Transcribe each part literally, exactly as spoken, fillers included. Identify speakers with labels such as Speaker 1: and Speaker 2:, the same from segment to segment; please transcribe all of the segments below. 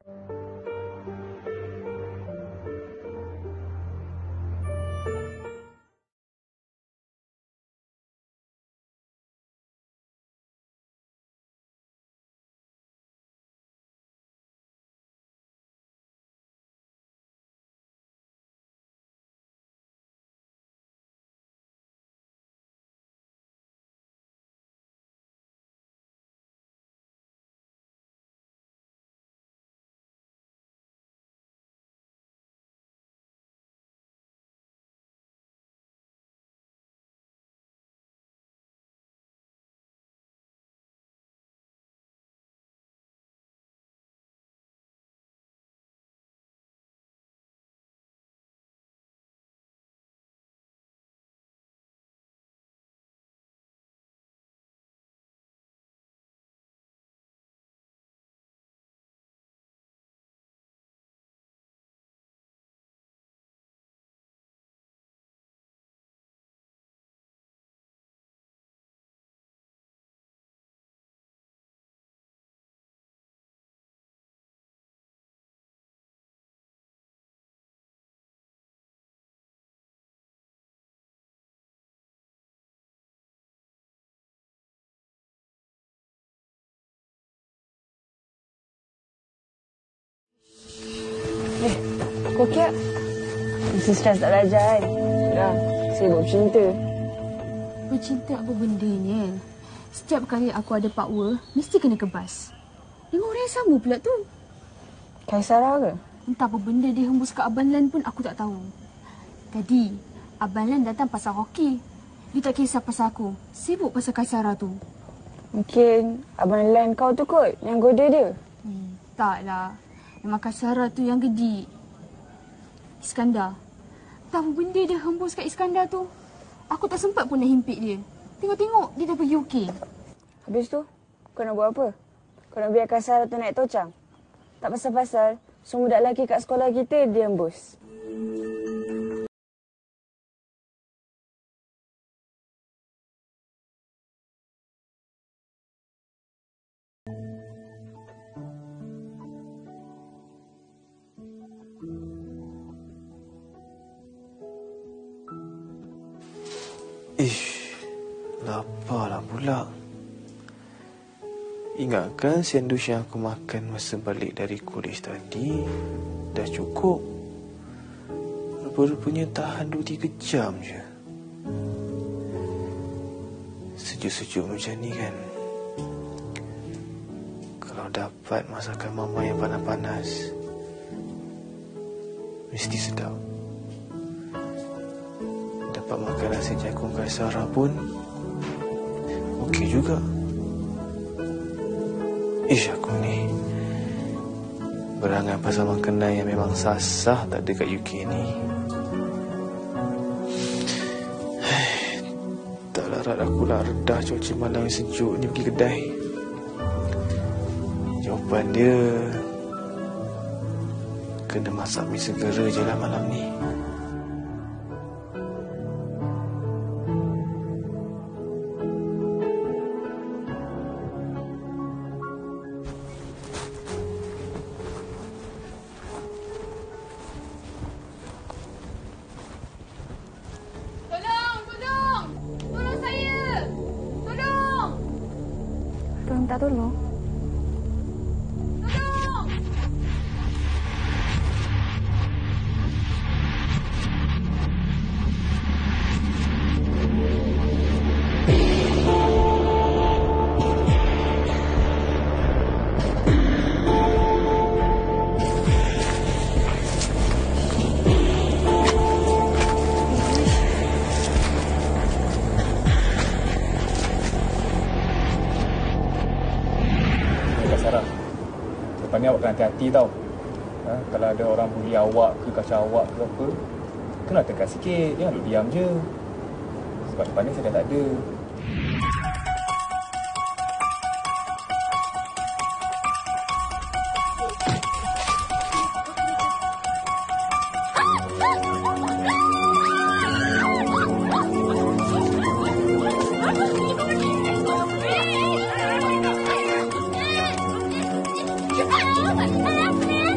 Speaker 1: Eh, kau okey tak? Mesti stres tak belajar kan? Dah, sibuk bercinta.
Speaker 2: Bercinta apa bendanya? Setiap kali aku ada power, mesti kena kebas. Dengan orang yang sama pula tu.
Speaker 1: Kaisara ke?
Speaker 2: Entah apa benda dia hembus ke Abang Lan pun aku tak tahu. Tadi, Abang Lan datang pasal hoki. Dia tak kisah pasal aku. Sibuk pasal Kaisara tu.
Speaker 1: Mungkin Abang Lan kau tu kot yang goda dia.
Speaker 2: Hmm, taklah. Memang Kaisara tu yang gedik. Iskandar. Entah apa benda dia hembus kat Iskandar tu. Aku tak sempat pun nak himpit dia. Tengok-tengok dia dah pergi U K.
Speaker 1: Habis tu, kau nak buat apa? Kau nak biar Kaisara tu naik tocang? Tak pasal-pasal, semua budak lelaki kat sekolah kita dia hembus.
Speaker 3: Ish, laparlah pula. Ingatkan sandwich yang aku makan masa balik dari kolej tadi dah cukup. Rupa-rupanya tahan dua tiga jam je. Sejuk-sejuk macam ni kan, kalau dapat masakan mama yang panas-panas, mesti sedap. Dapat makan nasi jagung Kaisara pun okey juga. Ish, aku ni berangan pasal makanan yang memang sasah tak ada kat U K ni. Tak larat aku lah redah cuaca malam yang sejuk ni pergi kedai. Jawapan dia, kena masak mi segera je lah malam ni.
Speaker 1: Minta tolong.
Speaker 4: Lepas ni awak kena hati-hati tau. Ha, kalau ada orang bully awak ke, kacau awak ke apa, kena tekan sikit, jangan duduk diam je. Sebab lepas ni saya dah tak ada.
Speaker 5: Cepat, cepat.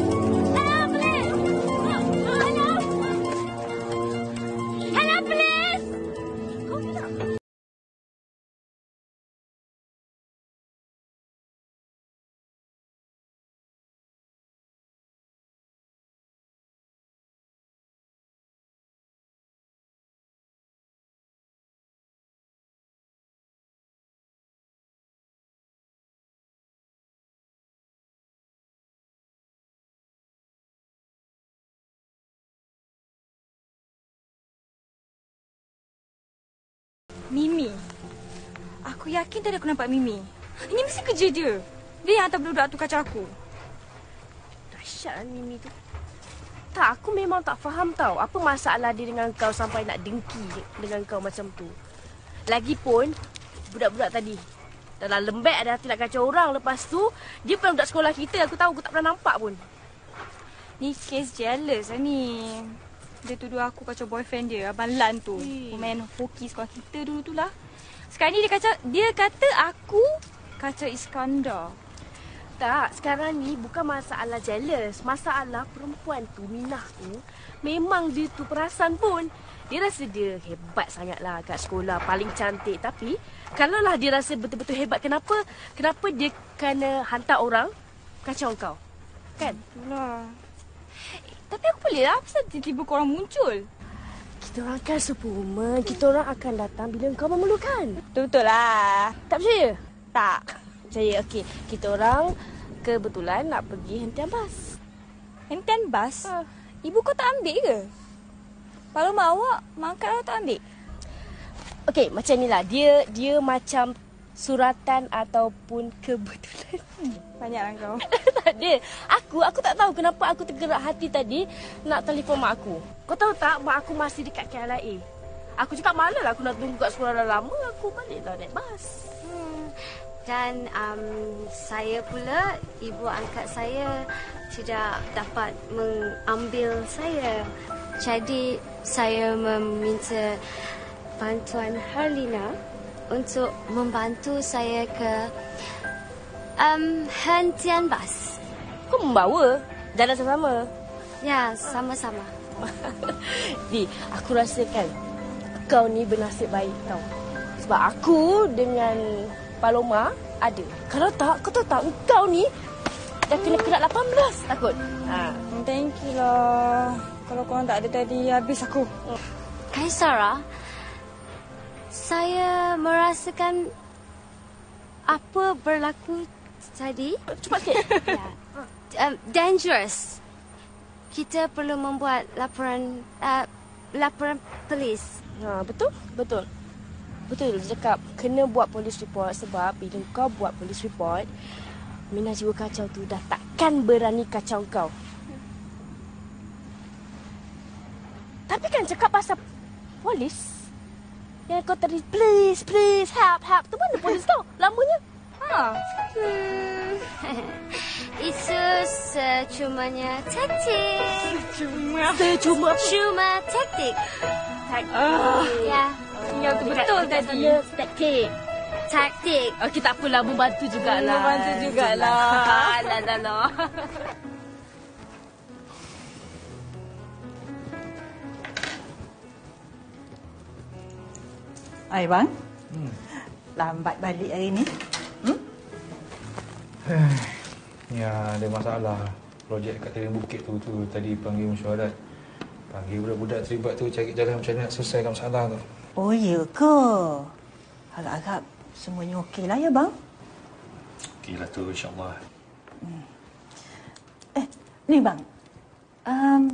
Speaker 2: Mimi. Aku yakin tadi aku nampak Mimi. Ini mesti kerja dia. Dia yang hantar budak-budak tu kacau aku.
Speaker 5: Dahsyat lah Mimi tu. Tak, aku memang tak faham tau. Apa masalah dia dengan kau sampai nak dengki dengan kau macam tu. Lagipun, budak-budak tadi dalam lembek ada hati nak kacau orang. Lepas tu, dia pernah budak sekolah kita. Aku tahu, aku tak pernah nampak pun.
Speaker 2: Ni kes jealous lah ni. Dia tuduh aku kacau boyfriend dia, Abang Lan tu.
Speaker 5: Ui.
Speaker 2: Pemain hoki sekolah kita dulu tu lah. Sekarang ni dia kacau, dia kata aku kacau Iskandar.
Speaker 5: Tak, sekarang ni bukan masalah jealous. Masalah perempuan tu, Minah tu, memang dia tu perasan pun. Dia rasa dia hebat sangatlah kat sekolah, paling cantik. Tapi, kalaulah dia rasa betul-betul hebat, kenapa kenapa dia kena hantar orang kacau kau? Kan?
Speaker 2: Itulah. Eh, tapi aku boleh lah, kenapa tiba-tiba korang muncul?
Speaker 5: Kita orang kan sepupu. Kita orang akan datang bila kau memerlukan.
Speaker 2: Betul-betul lah.
Speaker 5: Tak percaya?
Speaker 2: Tak.
Speaker 5: Percaya, okey. Kita orang kebetulan nak pergi hentian bas.
Speaker 2: Hentian bas?
Speaker 5: Ha.
Speaker 2: Ibu kau tak ambil ke? Kalau mak awak, makan awak tak ambil?
Speaker 5: Okey, macam ni lah. Dia, dia macam suratan ataupun kebetulan.
Speaker 2: Banyaklah kau.
Speaker 5: Tak ada. Aku, aku tak tahu kenapa aku tergerak hati tadi nak telefon mak aku. Kau tahu tak, mak aku masih dekat K L I A. Aku cakap malah lah aku nak tunggu kat sekolah dah lama, aku baliklah naik bas.
Speaker 6: Hmm. Dan um, saya pula, ibu angkat saya tidak dapat mengambil saya. Jadi saya meminta bantuan Harlina untuk membantu saya ke um, hentian bas.
Speaker 5: Kau membawa? Jalan sama-sama?
Speaker 6: Ya, sama-sama.
Speaker 5: Di, aku rasakan kau ni bernasib baik tau. Sebab aku dengan Paloma ada. Kalau tak, kau tahu tak, kau ni dah kena kena lapan belas takut. Ha.
Speaker 2: Thank you lah. Kalau korang tak ada tadi, habis aku.
Speaker 6: Kaisara, saya merasakan apa berlaku tadi.
Speaker 5: Cepat sikit.
Speaker 6: Ya. Um, dangerous. Kita perlu membuat laporan uh, laporan polis.
Speaker 5: Ha, betul? Betul. Betul dia cakap kena buat polis report sebab bila kau buat polis report, Minah jiwa kacau tu dah takkan berani kacau kau. Tapi kan cakap pasal polis, yang kau tadi please, please, help, help. Tu mana polis kau? Lamanya.
Speaker 2: Ha.
Speaker 6: Hmm. Itu secumanya taktik.
Speaker 2: Cuma.
Speaker 5: Cuma
Speaker 6: Cuma taktik.
Speaker 2: Ah.
Speaker 6: Ya,
Speaker 2: Tinggal tu betul tadi.
Speaker 5: taktik.
Speaker 6: taktik.
Speaker 5: Okey, tak apalah, membantu jugalah.
Speaker 2: Membantu jugalah.
Speaker 5: Alah, lah, lah.
Speaker 7: Hai bang. Hmm. Lambat balik hari ni. Hmm?
Speaker 3: Ya, ada masalah. Projek kat Tering Bukit tu, tu tadi panggil mesyuarat. Panggil budak-budak terlibat tu cari jalan macam mana nak selesaikan masalah tu.
Speaker 7: Oh ya ke? Harap-harap semuanya okey lah ya bang.
Speaker 3: Okeylah tu, insyaAllah.
Speaker 7: Eh, ni bang. Um,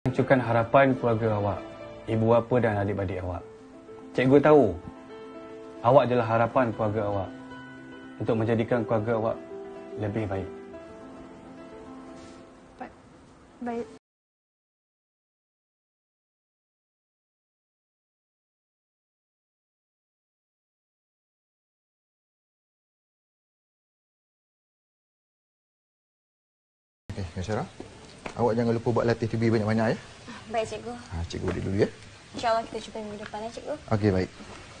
Speaker 8: Hancurkan harapan keluarga awak, ibu bapa dan adik-adik awak. Cikgu tahu, awak adalah harapan keluarga awak untuk menjadikan keluarga awak lebih baik.
Speaker 2: Ba- baik.
Speaker 9: Eh, Kak Syarah, awak jangan lupa buat latih T B banyak-banyak ya.
Speaker 1: Baik, cikgu.
Speaker 9: Ha, cikgu balik dulu ya.
Speaker 1: InsyaAllah kita jumpa minggu depan ya, cikgu.
Speaker 9: Okey, baik.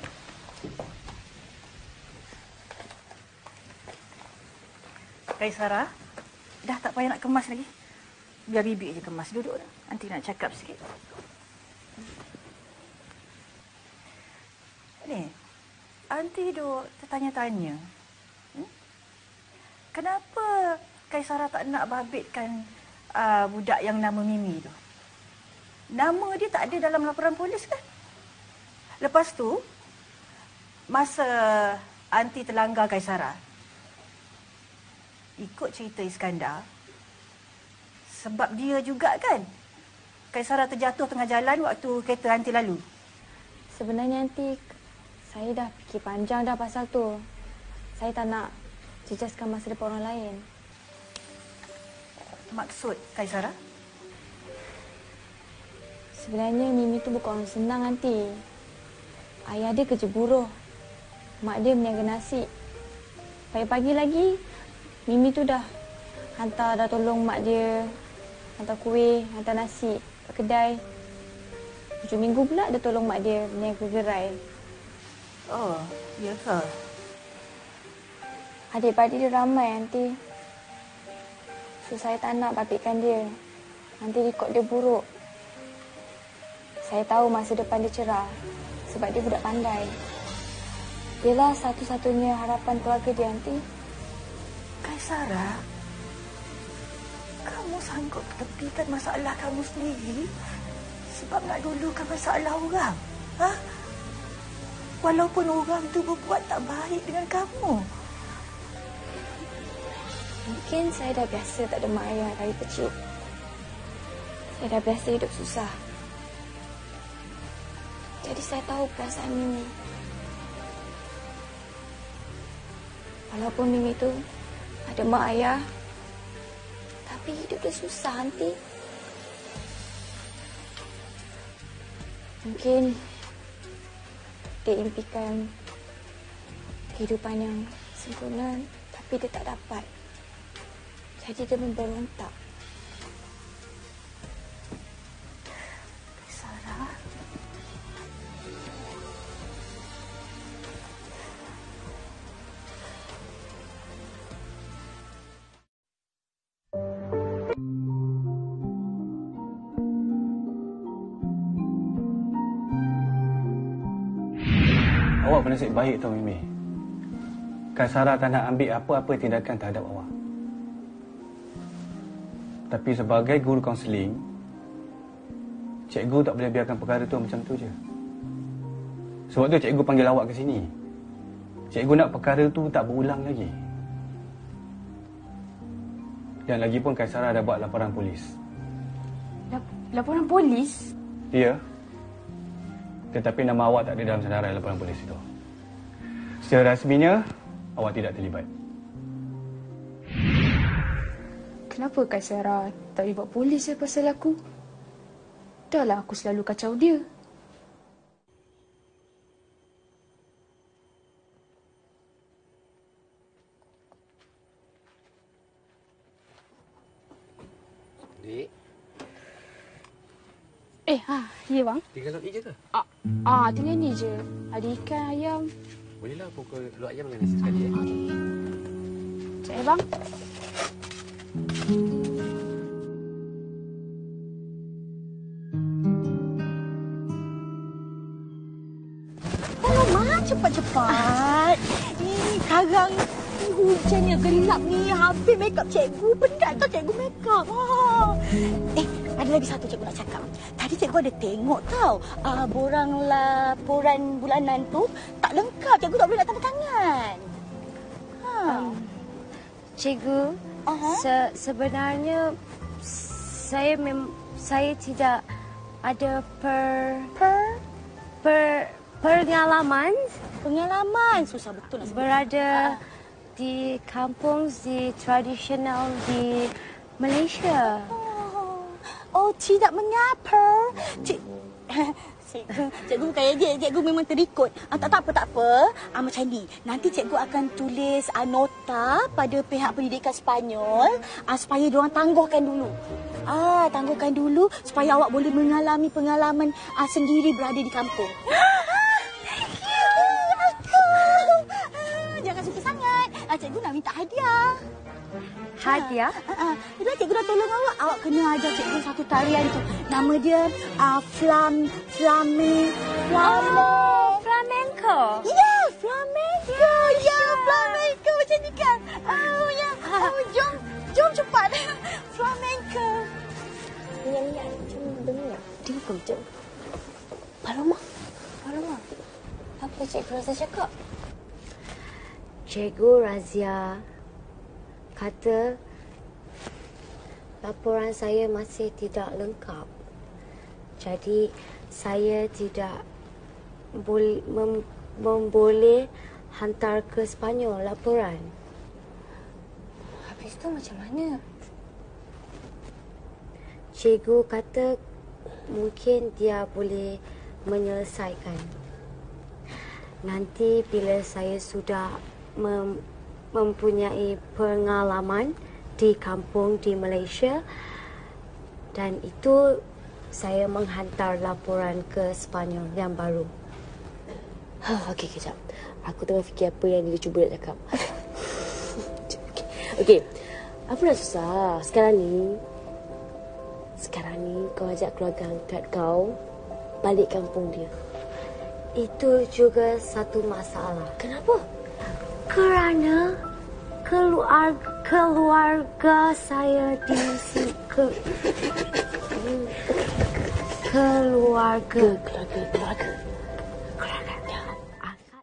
Speaker 7: Kaisara, dah tak payah nak kemas lagi. Biar bibi je kemas. Duduk dah. Nanti nak cakap sikit. Ni, Aunty duk tertanya-tanya. Hmm? Kenapa Kaisara tak nak babitkan uh, budak yang nama Mimi tu? Nama dia tak ada dalam laporan polis kan? Lepas tu, masa Aunty terlanggar Kaisara, ikut cerita Iskandar, sebab dia juga kan Kaisara terjatuh tengah jalan waktu kereta Aunty lalu.
Speaker 1: Sebenarnya nanti saya dah fikir panjang dah pasal tu. Saya tak nak jejaskan masa depan orang lain.
Speaker 7: Maksud Kaisara?
Speaker 1: Sebenarnya Mimi tu bukan orang senang nanti. Ayah dia kerja buruh. Mak dia meniaga nasi. Pagi-pagi lagi, Mimi tu dah hantar, dah tolong mak dia hantar kuih, hantar nasi ke kedai. Hujung minggu pula dia tolong mak dia meniaga gerai.
Speaker 7: Oh, ya ke?
Speaker 1: Adik-adik dia ramai nanti. So saya tak nak babitkan dia. Nanti rekod dia buruk. Saya tahu masa depan dia cerah sebab dia budak pandai. Dialah satu-satunya harapan keluarga dia nanti.
Speaker 7: Kaisara, kamu sanggup tepikan masalah kamu sendiri sebab nak dulukan masalah orang? Ha? Walaupun orang tu berbuat tak baik dengan kamu.
Speaker 1: Mungkin saya dah biasa tak ada mak ayah dari kecil. Saya dah biasa hidup susah. Jadi saya tahu perasaan Mimi. Walaupun Mimi tu ada mak ayah, tapi hidup dia susah nanti. Mungkin dia impikan kehidupan yang sempurna, tapi dia tak dapat. Jadi dia memberontak.
Speaker 7: Sarah.
Speaker 8: Awak bernasib baik tau Mimi. Kaisara tak nak ambil apa-apa tindakan terhadap awak. Tapi sebagai guru kaunseling, cikgu tak boleh biarkan perkara tu macam tu je. Sebab tu cikgu panggil awak ke sini. Cikgu nak perkara tu tak berulang lagi. Dan lagipun Kaisara dah buat laporan polis.
Speaker 2: Lap- laporan polis?
Speaker 8: Ya. Tetapi nama awak tak ada dalam senarai laporan polis itu. Secara rasminya, awak tidak terlibat.
Speaker 2: Kenapa Kak Sarah tak boleh buat polis ya pasal aku? Dah lah aku selalu kacau dia.
Speaker 10: Dik.
Speaker 2: Eh, ha, ya bang.
Speaker 10: Tinggal lauk ni je ke?
Speaker 2: Ah, ah, tinggal ni je. Ada ikan, ayam.
Speaker 10: Bolehlah pukul lauk ayam dengan nasi sekali ya.
Speaker 2: Sekejap ya bang.
Speaker 7: Alamak, cepat-cepat. Ini sekarang ni hujannya gelap ni. Habis makeup cikgu. Penat tau cikgu makeup. Ha. Eh, ada lagi satu cikgu nak cakap. Tadi cikgu ada tengok tau. Uh, borang laporan bulanan tu tak lengkap. Cikgu tak boleh nak tanda tangan. Ha.
Speaker 6: Um, cikgu,
Speaker 7: Aha.
Speaker 6: se- sebenarnya saya mem saya tidak ada per per per pengalaman
Speaker 7: pengalaman susah betul nak
Speaker 6: berada uh. di kampung di tradisional di Malaysia.
Speaker 7: Oh, oh tidak mengapa. Cik, cikgu, cikgu bukan ejek, cikgu memang terikut. Ah, tak, tak apa, tak apa. Ah, macam ni, nanti cikgu akan tulis ah, nota pada pihak pendidikan Sepanyol ah, supaya diorang tangguhkan dulu. Ah, tangguhkan dulu supaya awak boleh mengalami pengalaman ah, sendiri berada di kampung. Thank you. Ah, jangan suka sangat. Ah, cikgu nak minta hadiah.
Speaker 6: Hadiah?
Speaker 7: Ha, ha. Bila cikgu dah tolong awak, awak kena ajar cikgu satu tarian tu. Nama dia uh, flam, flame, flame.
Speaker 6: Oh, flamenco.
Speaker 7: Ya, flamenco. Ya, flamenco macam ni kan. Oh, ya. Oh, jom, jom cepat. Flamenco.
Speaker 5: Minyak-minyak macam berminyak. Dia bukan macam. Paloma. Paloma. Apa Cikgu Razia cakap?
Speaker 6: Cikgu Razia kata laporan saya masih tidak lengkap. Jadi saya tidak boleh mem, memboleh hantar ke Sepanyol laporan.
Speaker 5: Habis tu macam mana?
Speaker 6: Cikgu kata mungkin dia boleh menyelesaikan. Nanti bila saya sudah mem mempunyai pengalaman di kampung di Malaysia dan itu saya menghantar laporan ke Sepanyol yang baru.
Speaker 5: Ha, okey, kejap. Aku tengah fikir apa yang dia cuba nak cakap. Okey. Apa nak susah? Sekarang ni sekarang ni kau ajak keluarga angkat kau balik kampung dia.
Speaker 6: Itu juga satu masalah.
Speaker 5: Kenapa?
Speaker 6: Kerana keluarga, keluarga saya di sini ke, keluarga
Speaker 5: keluarga keluarga
Speaker 6: keluarga
Speaker 5: angkat.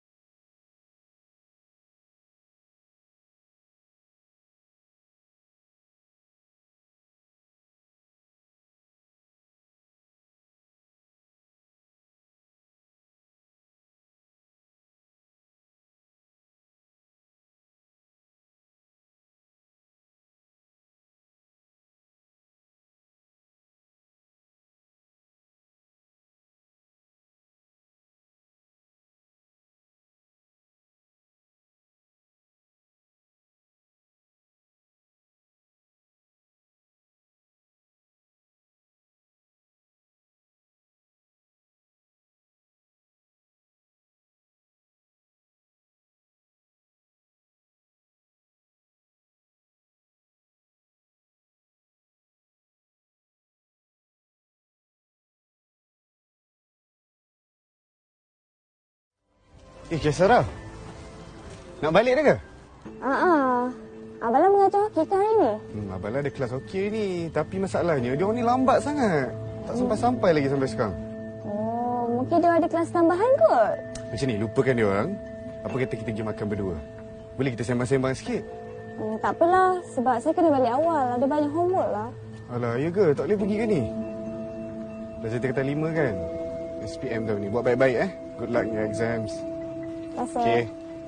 Speaker 11: Eh, Kesara. Nak balik dah ke?
Speaker 1: Haa. Abala mengajar hoki kan hari ni?
Speaker 11: Hmm, Abala ada kelas hoki ni. Tapi masalahnya, dia orang ni lambat sangat. Tak sampai-sampai lagi sampai sekarang.
Speaker 1: Oh, mungkin dia ada kelas tambahan kot.
Speaker 11: Macam ni, lupakan dia orang. Apa kata kita pergi makan berdua? Boleh kita sembang-sembang sikit?
Speaker 1: Hmm, tak apalah. Sebab saya kena balik awal. Ada banyak homework lah.
Speaker 11: Alah, ya ke? Tak boleh pergi ke ni? Dah jatuh kata lima kan? S P M tahun ni. Buat baik-baik eh. Good luck in your exams.
Speaker 1: Terima kasih.
Speaker 11: Okay.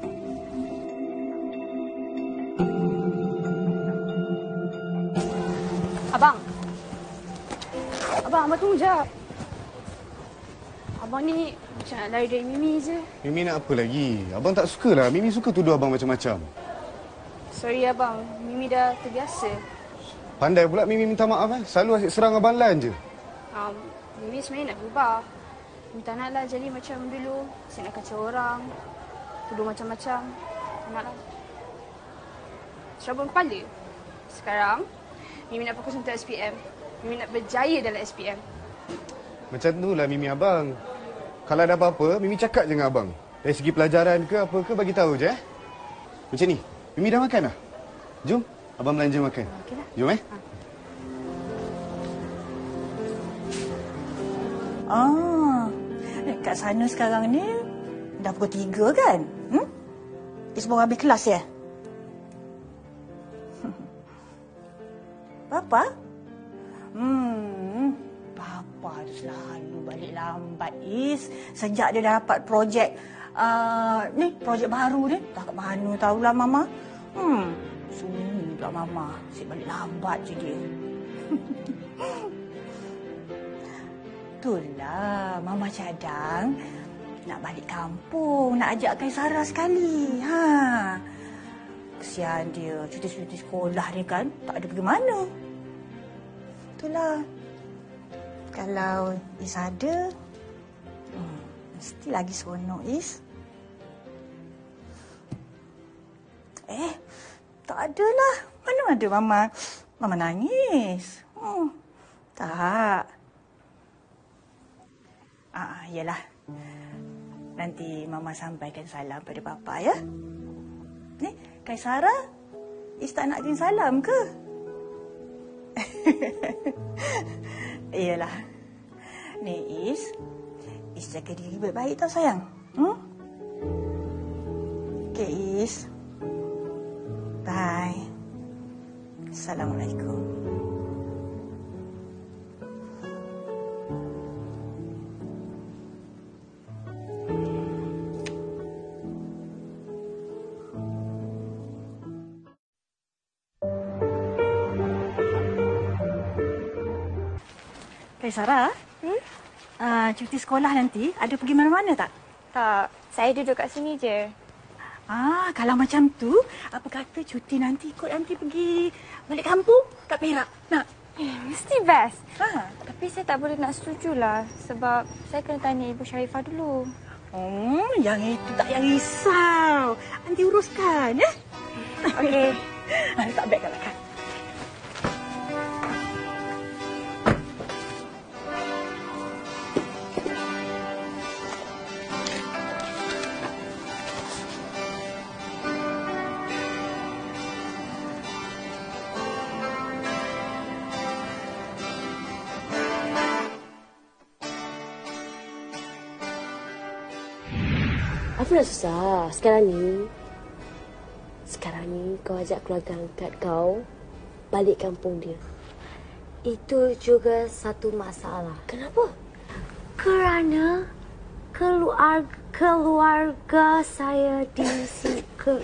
Speaker 2: Abang. Abang, abang tunggu jap. Abang ni macam nak lari dari Mimi je.
Speaker 11: Mimi nak apa lagi? Abang tak sukalah. Mimi suka tuduh abang macam-macam.
Speaker 2: Sorry abang, Mimi dah terbiasa.
Speaker 11: Pandai pula Mimi minta maaf eh. Selalu asyik serang Abang Lan je.
Speaker 2: Um, Mimi sebenarnya nak berubah. Minta naklah jadi macam dulu. Asyik nak kacau orang. Tuduh macam-macam. Tak naklah. Serabun kepala. Sekarang, Mimi nak fokus untuk S P M. Mimi nak berjaya dalam S P M.
Speaker 11: Macam tu lah Mimi abang. Kalau ada apa-apa, Mimi cakap je dengan abang. Dari segi pelajaran ke apa ke, bagi tahu je eh. Macam ni, Mimi dah makan dah? Jom, abang belanja makan.
Speaker 2: Okeylah.
Speaker 11: Jom eh.
Speaker 7: Ah, kat sana sekarang ni dah pukul tiga kan? Hmm? Dia semua habis kelas ya? Papa? Hmm, Papa tu selalu balik lambat, Is. Sejak dia dah dapat projek, uh, ni, projek baru ni. Tak kat mana tahulah Mama. Hmm, sunyi pula Mama. Asyik balik lambat je dia. Itulah, Mama cadang nak balik kampung, nak ajak Kaisara sekali. Ha. Kesian dia, cuti-cuti sekolah ni kan, tak ada pergi mana. Itulah. Kalau Is ada, hmm, mesti lagi seronok, Is. Eh, tak adalah. Mana ada Mama. Mama nangis. Hmm, tak. Ah, yalah. Nanti Mama sampaikan salam pada Papa, ya. Ni, Kaisara, Is tak nak kirim salam ke? Iyalah. Ni Is, Is jaga diri baik-baik tau sayang. Hmm? Okey Is. Bye. Assalamualaikum. Kaisara, hmm? uh, cuti sekolah nanti ada pergi mana-mana tak?
Speaker 1: Tak, saya duduk kat sini je.
Speaker 7: Ah, kalau macam tu, apa kata cuti nanti ikut nanti pergi balik kampung kat Perak? Nak?
Speaker 1: Eh, mesti best.
Speaker 7: Ha.
Speaker 1: Tapi saya tak boleh nak setujulah sebab saya kena tanya Ibu Sharifah dulu.
Speaker 7: Hmm, yang itu tak payah risau. Nanti uruskan, ya?
Speaker 1: Okey.
Speaker 7: Tak baik kalau kan.
Speaker 6: Apa nak susah sekarang ni? Sekarang ni kau ajak keluarga angkat kau balik kampung dia. Itu juga satu masalah. Kenapa? Kerana keluarga, keluarga saya di sini. Ke,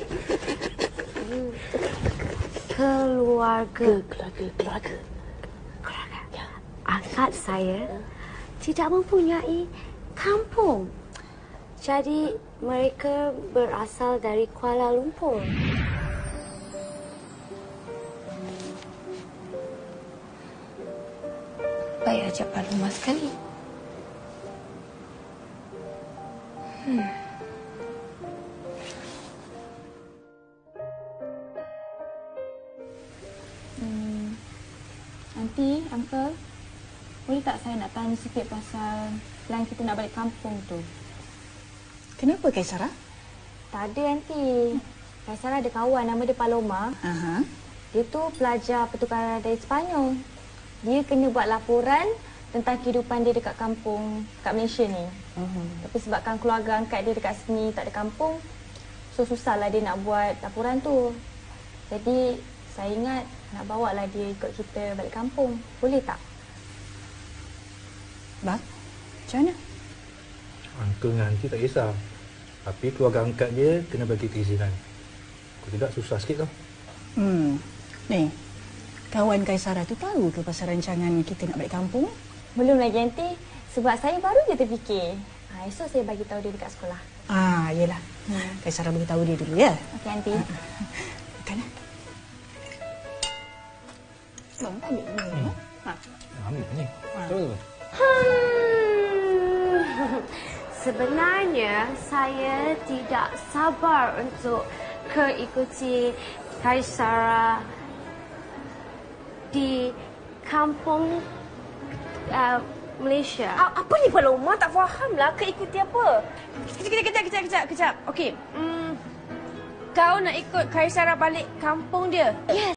Speaker 6: keluarga. Keluarga, keluarga. Keluarga. Ya. Angkat saya tidak mempunyai kampung. Jadi mereka berasal dari Kuala Lumpur.
Speaker 1: Baik ajak Pak Lumah sekali. Hmm. Hmm. Nanti, Uncle, boleh tak saya nak tanya sikit pasal plan kita nak balik kampung tu?
Speaker 7: Kenapa, Kaisara?
Speaker 1: Tak ada, Aunty. Kaisara ada kawan nama dia Paloma.
Speaker 7: Aha.
Speaker 1: Dia tu pelajar pertukaran dari Sepanyol. Dia kena buat laporan tentang kehidupan dia dekat kampung, kat Malaysia ni. Uh-huh. Tapi sebabkan keluarga angkat dia dekat sini tak ada kampung, so susahlah dia nak buat laporan tu. Jadi saya ingat nak bawa lah dia ikut kita balik kampung. Boleh tak?
Speaker 7: Bang, macam mana?
Speaker 3: Uncle dengan aunty tak kisah. Tapi keluarga angkat dia kena bagi keizinan. Kalau tidak susah sikit tau.
Speaker 7: Hmm. Ni, kawan Kaisara tu tahu ke pasal rancangan kita nak balik kampung?
Speaker 1: Belum lagi, Aunty. Sebab saya baru je terfikir. Ha, esok saya bagi tahu dia dekat sekolah.
Speaker 7: Ah, yelah. Hmm. Kaisara bagi tahu dia dulu ya.
Speaker 1: Okey, Aunty.
Speaker 7: Makan lah. Bang, ambil ni. Hmm. Ha.
Speaker 3: Ambil ni. Betul.
Speaker 6: Hmm. Sebenarnya saya tidak sabar untuk keikuti Kaisara di kampung uh, Malaysia.
Speaker 5: Apa ni Paloma? Tak fahamlah keikuti apa. Kejap, kejap, kejap, kejap, kejap, kejap. Okey. Hmm, kau nak ikut Kaisara balik kampung dia?
Speaker 6: Yes.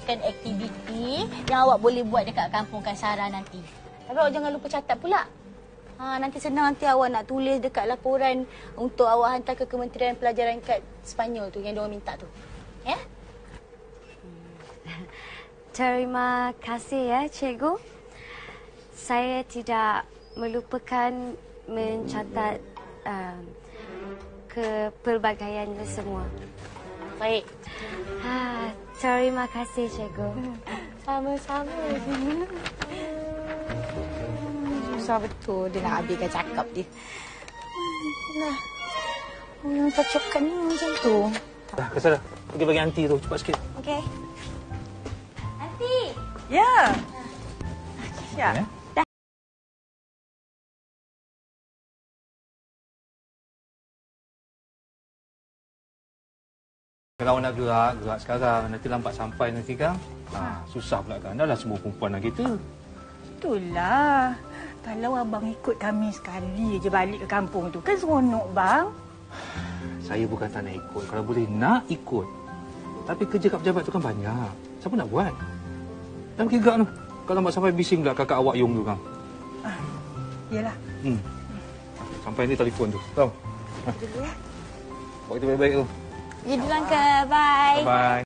Speaker 7: sediakan aktiviti yang awak boleh buat dekat kampung Kaisara nanti. Tapi awak jangan lupa catat pula. Ha, nanti senang nanti awak nak tulis dekat laporan untuk awak hantar ke Kementerian Pelajaran kat Sepanyol tu yang diorang minta tu. Ya?
Speaker 6: Terima kasih ya, Cikgu. Saya tidak melupakan mencatat uh, kepelbagaiannya semua.
Speaker 7: Baik.
Speaker 6: Ha, terima kasih, Cikgu.
Speaker 7: Sama-sama. Susah betul dia nak habiskan cakap dia. Nah, yang cocokkan ni macam tu.
Speaker 3: Dah, Kaisara. Pergi bagi aunty tu. Cepat sikit.
Speaker 7: Okey. Aunty.
Speaker 12: Ya.
Speaker 7: Ya.
Speaker 3: Ya. Kalau nak gerak, gerak sekarang. Nanti lambat sampai nanti kan. Ha, susah pula kan. Dah lah semua perempuan nak kita.
Speaker 12: Itulah. Kalau abang ikut kami sekali je balik ke kampung tu, kan seronok, bang?
Speaker 3: Saya bukan tak nak ikut. Kalau boleh, nak ikut. Tapi kerja kat pejabat tu kan banyak. Siapa nak buat? Dah pergi gerak tu. Kalau lambat sampai bising pula kakak awak Yung tu kan.
Speaker 12: Ah, yelah.
Speaker 3: Hmm. Sampai ni telefon tu. Tahu? Ha. Buat kita baik-baik tu.
Speaker 1: Pergi dulu, Uncle. Bye.
Speaker 3: Bye.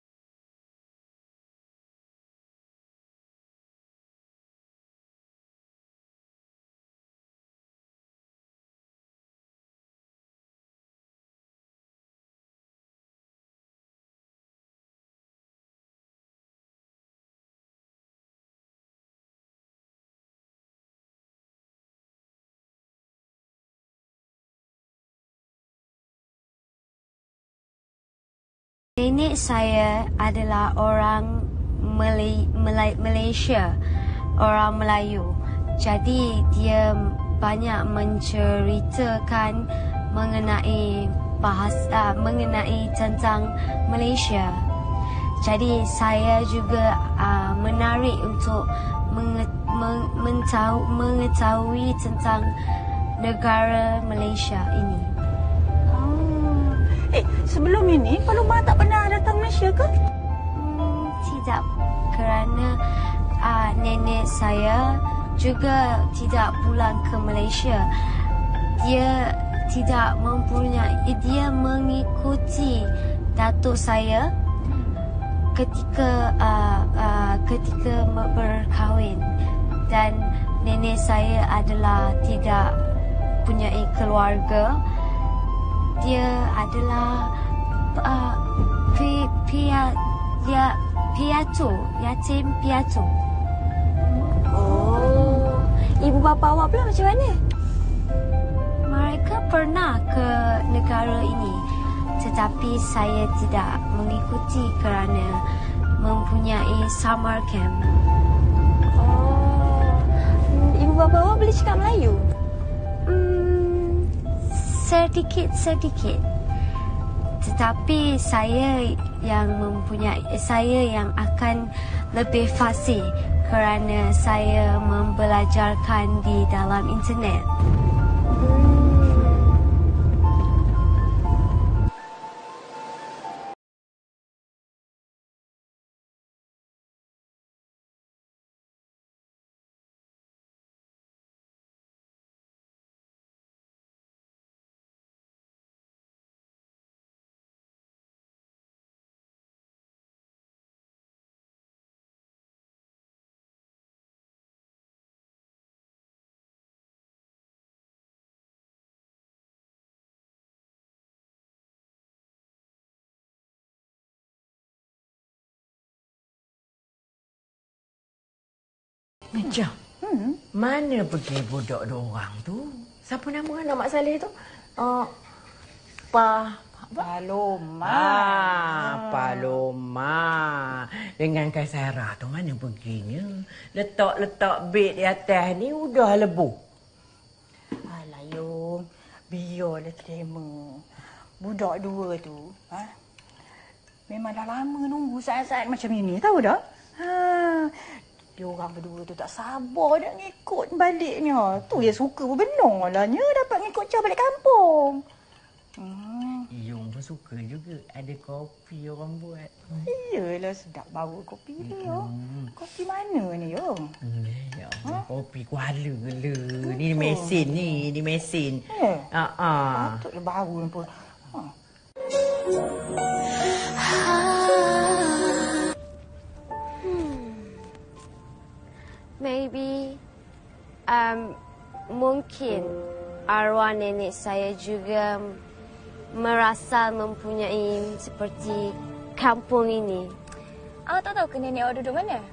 Speaker 6: Nenek saya adalah orang Malay, Malay, Malaysia, orang Melayu. Jadi dia banyak menceritakan mengenai bahasa, mengenai tentang Malaysia. Jadi saya juga uh, menarik untuk menge, meng, mentahu, mengetahui tentang negara Malaysia ini.
Speaker 12: Eh, sebelum ini, Pak Lumah tak pernah datang Malaysia ke?
Speaker 6: Hmm, tidak, kerana uh, nenek saya juga tidak pulang ke Malaysia. Dia tidak mempunyai, dia mengikuti datuk saya ketika uh, uh, ketika berkahwin, dan nenek saya adalah tidak punyai keluarga. Dia adalah uh, pi, pia, dia, piatu, yatim piatu.
Speaker 1: Oh, ibu bapa awak pula macam mana?
Speaker 6: Mereka pernah ke negara ini, tetapi saya tidak mengikuti kerana mempunyai summer camp.
Speaker 1: Oh, ibu bapa awak boleh cakap Melayu?
Speaker 6: Hmm, sedikit-sedikit. Tetapi saya yang mempunyai, saya yang akan lebih fasih kerana saya membelajarkan di dalam internet.
Speaker 13: Macam, hmm? Mana pergi budak dua orang tu? Siapa nama anak Mak Saleh tu? Uh, pa...
Speaker 12: Paloma.
Speaker 13: Ah, Paloma. Dengan Kaisara tu mana perginya? Letak-letak bed di atas ni udah lebu.
Speaker 12: Alah, Yung. Biarlah terima. Budak dua tu, ha? Memang dah lama nunggu saat-saat macam ini, tahu tak? Ha. Dia orang berdua tu tak sabar nak ngikut baliknya. Tu dia suka berbenarlahnya dapat ngikut Cah balik kampung.
Speaker 13: Hmm. Yung pun suka juga ada kopi orang buat.
Speaker 12: Iyalah, sedap bau kopi ni, yo. Kopi mana ni, yo?
Speaker 13: Hmm, ya Allah, ha? Kopi Kuala gela. Ni mesin ni, ni mesin.
Speaker 12: Eh.
Speaker 13: Ha ah.
Speaker 12: Patutlah bau ni pun. Ha.
Speaker 6: Hmm. Maybe um, mungkin arwah nenek saya juga merasa mempunyai seperti kampung ini.
Speaker 1: Awak tak tahu ke nenek awak duduk mana?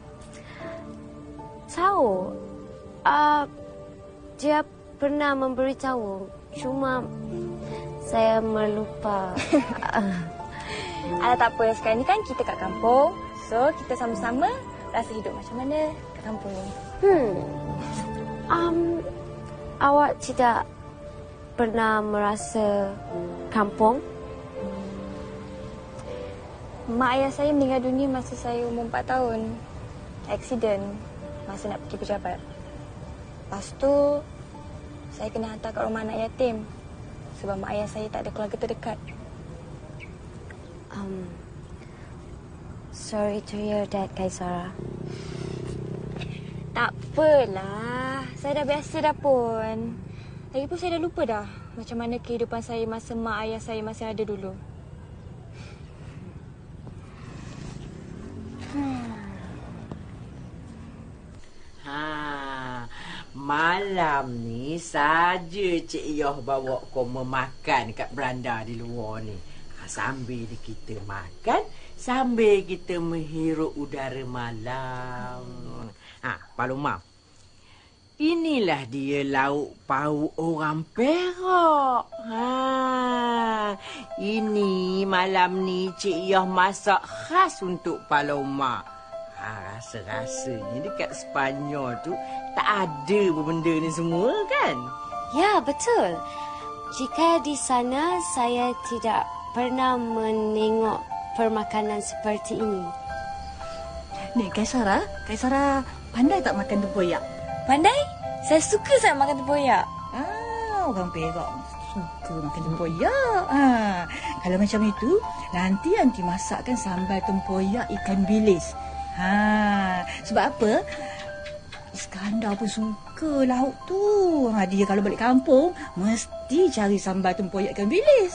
Speaker 6: Tahu. Uh, dia pernah memberitahu. Cuma saya melupa.
Speaker 1: Alah tak apa, sekarang ni kan kita kat kampung. So, kita sama-sama rasa hidup macam mana kat kampung ni.
Speaker 6: Hmm. Um, awak tidak pernah merasa kampung?
Speaker 1: Mak ayah saya meninggal dunia masa saya umur empat tahun. Aksiden masa nak pergi pejabat. Lepas tu, saya kena hantar kat rumah anak yatim. Sebab mak ayah saya tak ada keluarga terdekat.
Speaker 6: Um, sorry to hear that, Kaisara.
Speaker 1: Tak apalah. Saya dah biasa dah pun. Lagipun saya dah lupa dah macam mana kehidupan saya masa mak ayah saya masih ada dulu.
Speaker 13: Hmm. Ha, malam ni saja Cik Yoh bawa kau memakan kat beranda di luar ni. Ha, sambil kita makan, sambil kita menghirup udara malam. Ha, Paloma. Inilah dia lauk pauk orang Perak. Ha, ini malam ni Cik Yoh masak khas untuk Paloma. Ha, rasa-rasanya dekat Sepanyol tu tak ada benda ni semua kan?
Speaker 6: Ya, betul. Jika di sana saya tidak pernah menengok permakanan seperti ini.
Speaker 12: Nek Kaisara, Kaisara pandai tak makan tempoyak?
Speaker 1: Pandai? Saya suka sangat makan tempoyak.
Speaker 12: Ah, orang Perak suka makan tempoyak. Ah, kalau macam itu, nanti aunty masakkan sambal tempoyak ikan bilis. Ha, sebab apa? Iskandar pun suka lauk tu. Ha, dia kalau balik kampung mesti cari sambal tempoyak ikan bilis.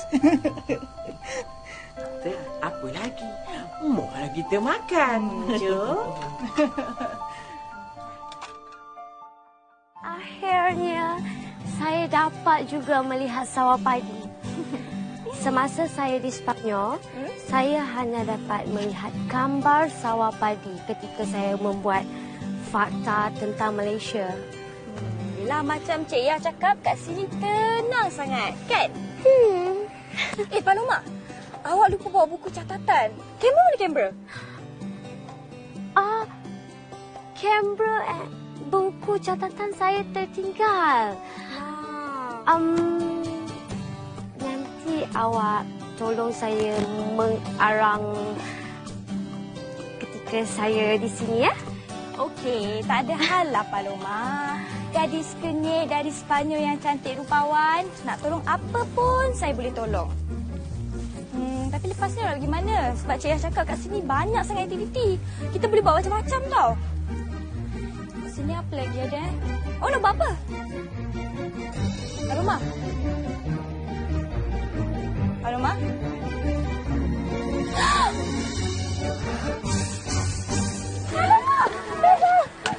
Speaker 13: Apa lagi? Mohlah kita makan, Cuk.
Speaker 6: Akhirnya, saya dapat juga melihat sawah padi. Semasa saya di Sepanyol, hmm? saya hanya dapat melihat gambar sawah padi ketika saya membuat fakta tentang Malaysia.
Speaker 1: Hmm, yelah, macam Cik Yah cakap, kat sini tenang sangat, kan?
Speaker 6: Hmm.
Speaker 1: Eh, Paloma, awak lupa bawa buku catatan. Kamera mana kamera?
Speaker 6: Ah, uh, kamera eh. Buku catatan saya tertinggal. Um, nanti awak tolong saya mengarang ketika saya di sini ya.
Speaker 1: Okey, tak ada hal lah Paloma. Gadis kenyek dari Sepanyol yang cantik rupawan, nak tolong apa pun saya boleh tolong. Hmm, tapi lepas ni nak pergi mana? Sebab Cik Yah cakap kat sini banyak sangat aktiviti. Kita boleh buat macam-macam tau. Sini apa lagi ada eh? Oh, nak buat apa? Paloma? Paloma? Paloma! Beda!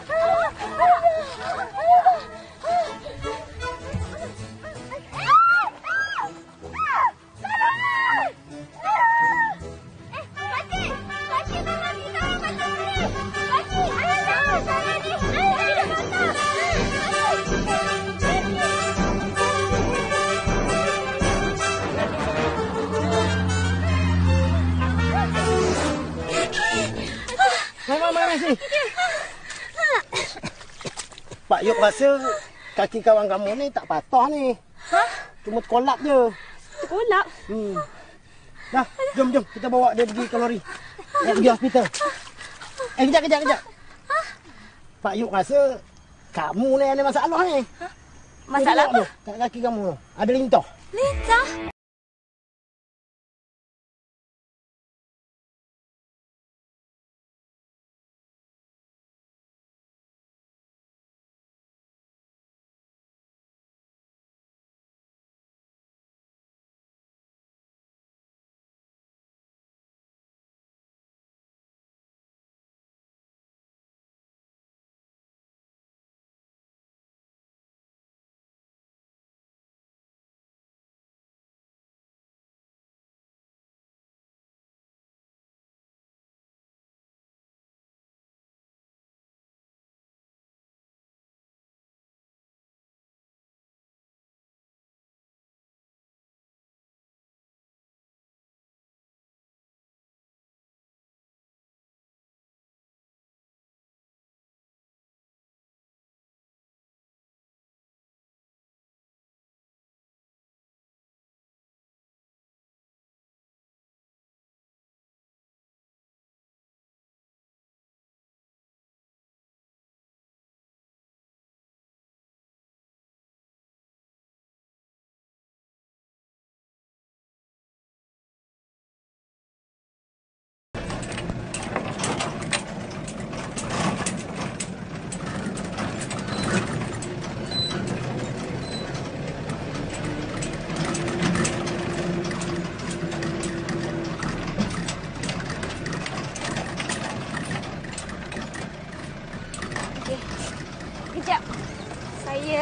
Speaker 14: Pak Yop rasa kaki kawan kamu ni tak patah ni.
Speaker 5: Hah?
Speaker 14: Cuma terkolap je.
Speaker 5: Terkolap?
Speaker 14: Hmm. Dah, jom, jom. Kita bawa dia pergi ke lori. Nak pergi hospital. Eh, kejap, kejap, kejap. Pak Yop rasa kamu ni ada masalah ni.
Speaker 5: Masalah apa?
Speaker 14: Kat kaki kamu. Ada lintah.
Speaker 5: Lintah?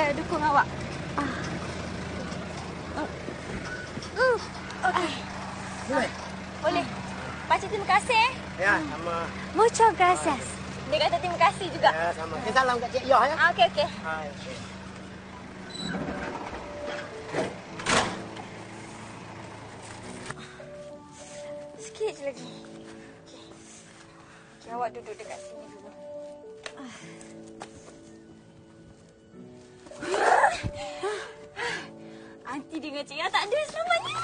Speaker 1: saya dukung awak.
Speaker 6: Ah.
Speaker 1: Uh. Okey.
Speaker 14: Boleh?
Speaker 1: Boleh. Pakcik terima kasih. eh.
Speaker 14: Ya, sama.
Speaker 6: Muchas gracias.
Speaker 1: Dia kata terima kasih juga.
Speaker 14: Ya, sama. Okay, salam kat Cik Yoh ya.
Speaker 1: Ah, okey, okey.
Speaker 14: Hai. Okay.
Speaker 1: Sikit je lagi. Okey. Okay, awak duduk dekat sini dulu. Ah. Aunty dengan Cik Yang tak ada selamanya.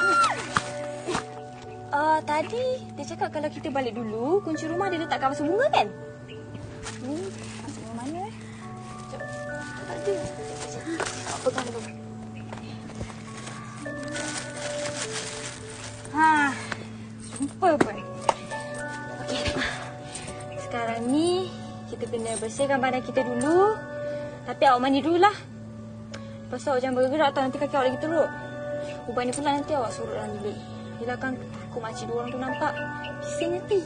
Speaker 1: Uh, tadi dia cakap kalau kita balik dulu, kunci rumah dia letak kat vasum bunga kan? Hmm, vasum bunga mana eh? Sekejap. Tak ada. Awak pegang dulu. Ha, super pun. Okey. Sekarang ni kita kena bersihkan badan kita dulu. Tapi awak mandi dululah. Lepas tu awak jangan bergerak tau, nanti kaki awak lagi teruk. Uban ni pula nanti awak suruh orang bilik. Bila kan takut makcik dua orang tu nampak, bising nanti.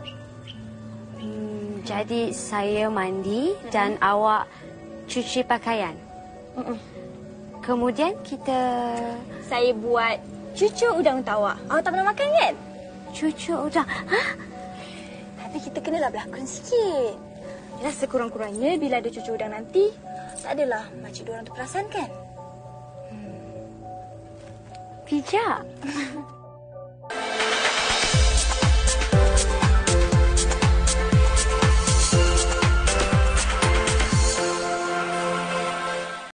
Speaker 6: Hmm, jadi saya mandi hmm. dan awak cuci pakaian.
Speaker 1: Hmm.
Speaker 6: Kemudian kita...
Speaker 1: Saya buat cucuk udang untuk awak. Awak tak pernah makan kan?
Speaker 6: Cucuk udang? Hah?
Speaker 1: Tapi kita kenalah berlakon sikit. Yalah sekurang-kurangnya bila ada cucuk udang nanti, tak adalah makcik dua orang tu perasan kan?
Speaker 6: Hmm. Bijak.